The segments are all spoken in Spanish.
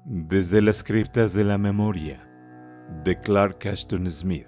Desde las criptas de la memoria, de Clark Ashton Smith.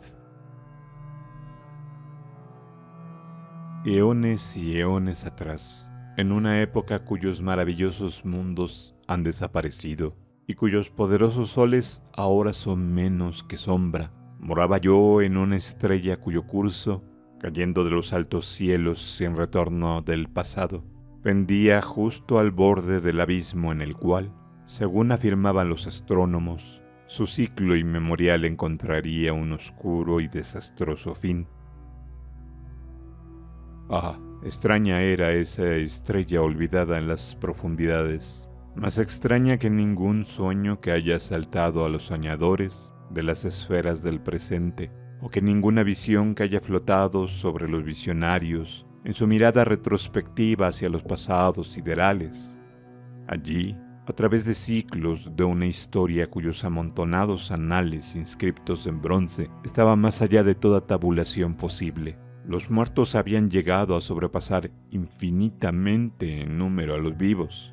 Eones y eones atrás, en una época cuyos maravillosos mundos han desaparecido y cuyos poderosos soles ahora son menos que sombra, moraba yo en una estrella cuyo curso, cayendo de los altos cielos sin retorno del pasado, pendía justo al borde del abismo en el cual, según afirmaban los astrónomos, su ciclo inmemorial encontraría un oscuro y desastroso fin. Ah, extraña era esa estrella olvidada en las profundidades, más extraña que ningún sueño que haya asaltado a los soñadores de las esferas del presente, o que ninguna visión que haya flotado sobre los visionarios en su mirada retrospectiva hacia los pasados siderales. Allí, a través de ciclos de una historia cuyos amontonados anales inscriptos en bronce estaban más allá de toda tabulación posible, los muertos habían llegado a sobrepasar infinitamente en número a los vivos.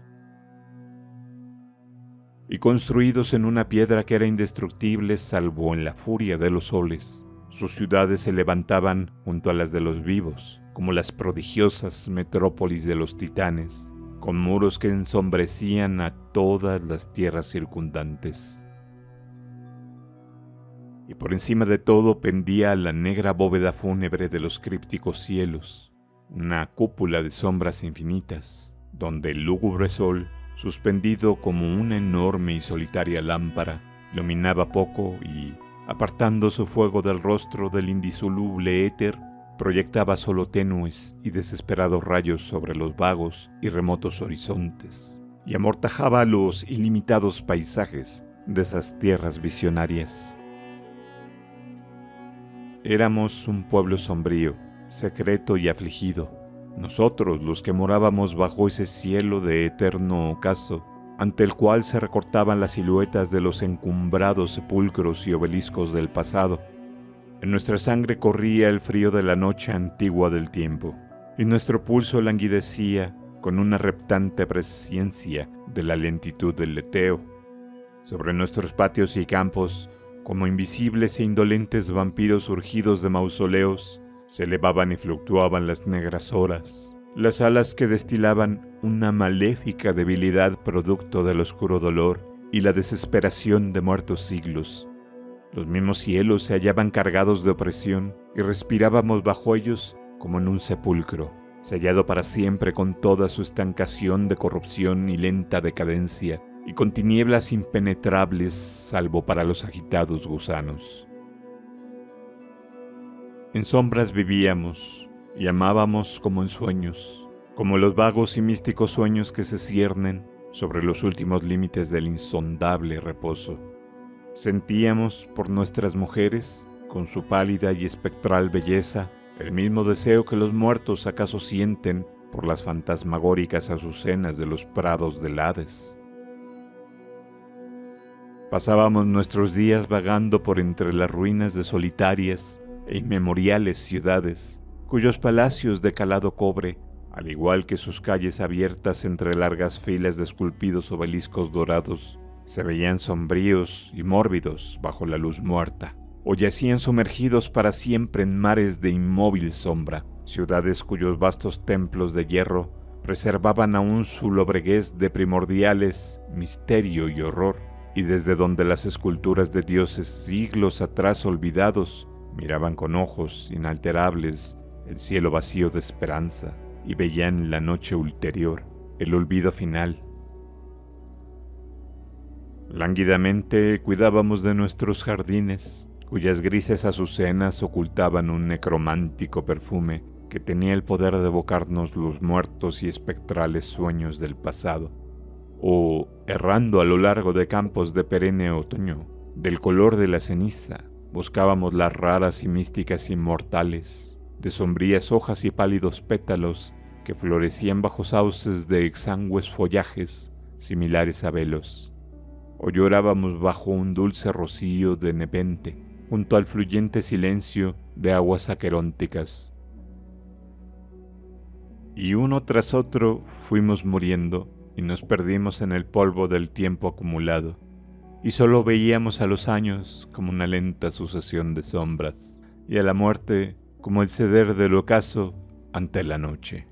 Y construidos en una piedra que era indestructible salvo en la furia de los soles, sus ciudades se levantaban junto a las de los vivos, como las prodigiosas metrópolis de los titanes, con muros que ensombrecían a todas las tierras circundantes. Y por encima de todo pendía la negra bóveda fúnebre de los crípticos cielos, una cúpula de sombras infinitas, donde el lúgubre sol, suspendido como una enorme y solitaria lámpara, iluminaba poco y, apartando su fuego del rostro del indisoluble éter, proyectaba solo tenues y desesperados rayos sobre los vagos y remotos horizontes, y amortajaba los ilimitados paisajes de esas tierras visionarias. Éramos un pueblo sombrío, secreto y afligido, nosotros los que morábamos bajo ese cielo de eterno ocaso, ante el cual se recortaban las siluetas de los encumbrados sepulcros y obeliscos del pasado. En nuestra sangre corría el frío de la noche antigua del tiempo, y nuestro pulso languidecía con una reptante presciencia de la lentitud del leteo. Sobre nuestros patios y campos, como invisibles e indolentes vampiros surgidos de mausoleos, se elevaban y fluctuaban las negras horas, las alas que destilaban una maléfica debilidad producto del oscuro dolor y la desesperación de muertos siglos. Los mismos cielos se hallaban cargados de opresión y respirábamos bajo ellos como en un sepulcro, sellado para siempre con toda su estancación de corrupción y lenta decadencia, y con tinieblas impenetrables salvo para los agitados gusanos. En sombras vivíamos y amábamos como en sueños, como los vagos y místicos sueños que se ciernen sobre los últimos límites del insondable reposo. Sentíamos por nuestras mujeres, con su pálida y espectral belleza, el mismo deseo que los muertos acaso sienten por las fantasmagóricas azucenas de los prados del Hades. Pasábamos nuestros días vagando por entre las ruinas de solitarias e inmemoriales ciudades, cuyos palacios de calado cobre, al igual que sus calles abiertas entre largas filas de esculpidos obeliscos dorados, se veían sombríos y mórbidos bajo la luz muerta, o yacían sumergidos para siempre en mares de inmóvil sombra, ciudades cuyos vastos templos de hierro preservaban aún su lobreguez de primordiales misterio y horror, y desde donde las esculturas de dioses siglos atrás olvidados miraban con ojos inalterables el cielo vacío de esperanza y veían en la noche ulterior el olvido final. Lánguidamente cuidábamos de nuestros jardines, cuyas grises azucenas ocultaban un necromántico perfume que tenía el poder de evocarnos los muertos y espectrales sueños del pasado. O, errando a lo largo de campos de perenne otoño, del color de la ceniza, buscábamos las raras y místicas inmortales, de sombrías hojas y pálidos pétalos que florecían bajo sauces de exangües follajes similares a velos. O llorábamos bajo un dulce rocío de nepente, junto al fluyente silencio de aguas aquerónticas. Y uno tras otro fuimos muriendo y nos perdimos en el polvo del tiempo acumulado, y solo veíamos a los años como una lenta sucesión de sombras, y a la muerte como el ceder del ocaso ante la noche.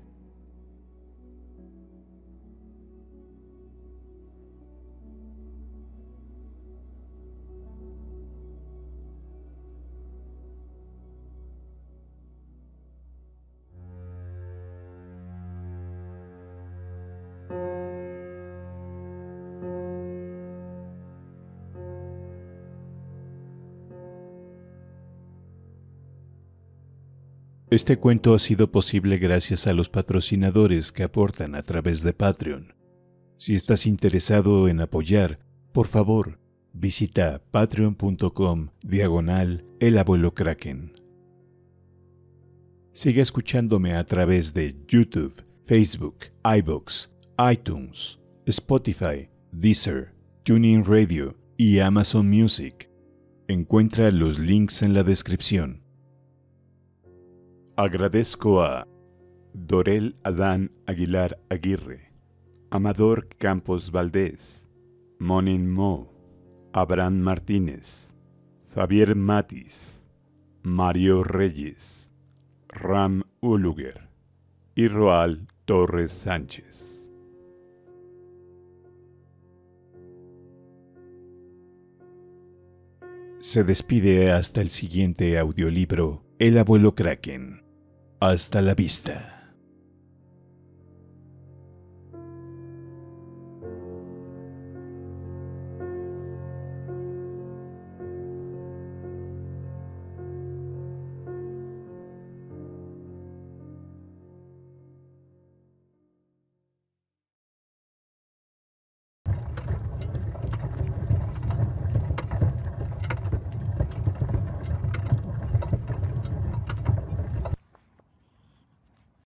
Este cuento ha sido posible gracias a los patrocinadores que aportan a través de Patreon. Si estás interesado en apoyar, por favor, visita patreon.com/El Abuelo Kraken. Sigue escuchándome a través de YouTube, Facebook, iVoox, iTunes, Spotify, Deezer, TuneIn Radio y Amazon Music. Encuentra los links en la descripción. Agradezco a Dorel Adán Aguilar Aguirre, Amador Campos Valdés, Monin Mo, Abraham Martínez, Xavier Matis, Mario Reyes, Ram Uluger y Roal Torres Sánchez. Se despide hasta el siguiente audiolibro, El Abuelo Kraken. Hasta la vista.